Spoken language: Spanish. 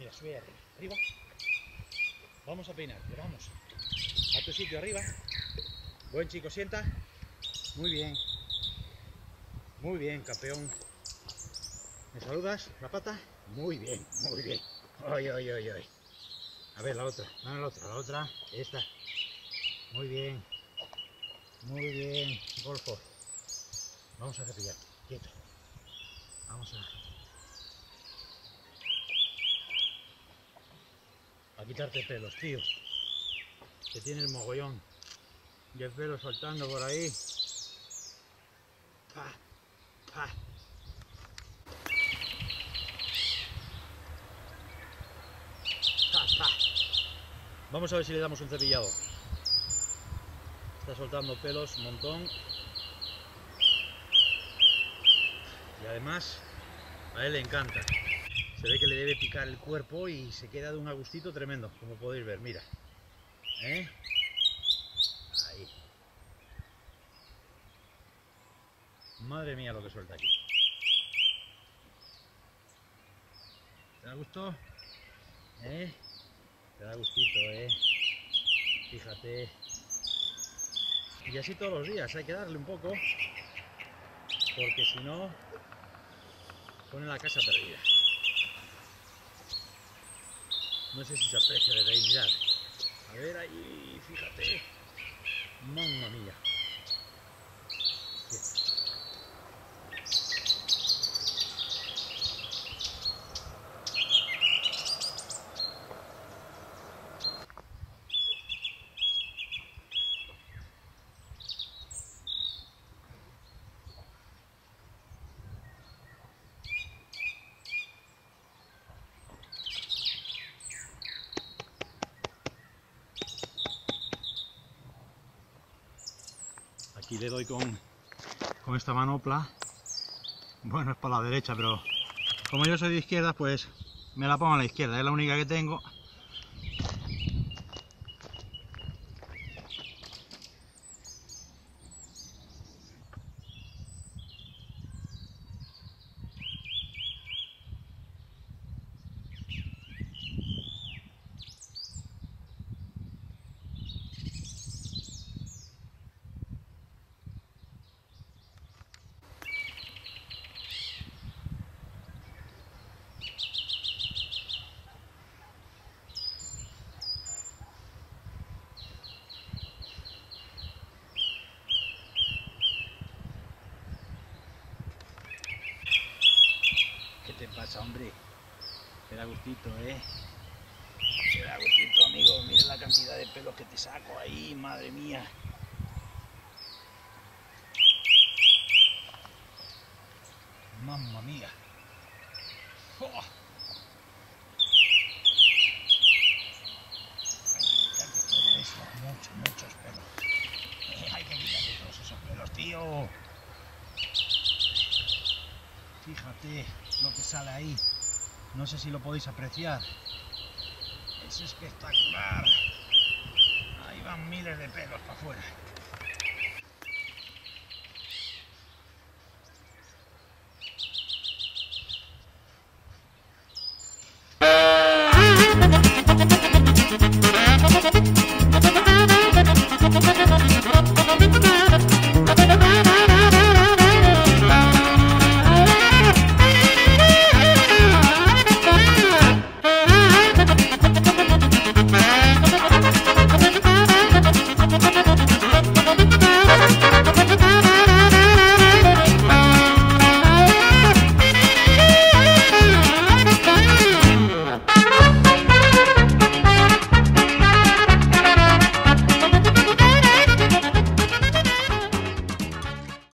Mira, sube arriba. Arriba. Vamos a peinar, vamos. A tu sitio, arriba. Buen chico, sienta. Muy bien. Muy bien, campeón. ¿Me saludas? ¿La pata? Muy bien, muy bien. Ay, ay, ay, ay. A ver, la otra. Dame la otra. Esta. Muy bien. Muy bien, Golfo. Vamos a cepillar. Quieto. Vamos a quitarte pelos, tío. Que tienes mogollón de pelos soltando por ahí. Pa, pa. Pa, pa. Vamos a ver si le damos un cepillado. Está soltando pelos un montón. Y además a él le encanta. Se ve que le debe picar el cuerpo y se queda de un agustito tremendo, como podéis ver, mira. Ahí. Madre mía lo que suelta aquí. ¿Te da gusto? ¿Eh? Te da gustito, Fíjate. Y así todos los días, hay que darle un poco, porque si no, pone la casa perdida. No sé si se aprecia desde ahí, mirad. A ver ahí, fíjate. Mamma mía. Bien. Aquí le doy con esta manopla. Bueno, es para la derecha, pero como yo soy de izquierda, pues me la pongo a la izquierda. Es la única que tengo. ¿Qué te pasa, hombre? Te da gustito, Te da gustito, amigo. Mira la cantidad de pelos que te saco ahí, madre mía. Mamma mía. ¡Oh! Hay que quitarte todo eso, muchos pelos. Hay que quitarte todos esos pelos, tío. Fíjate lo que sale ahí. No sé si lo podéis apreciar. Es espectacular. Ahí van miles de pelos para afuera.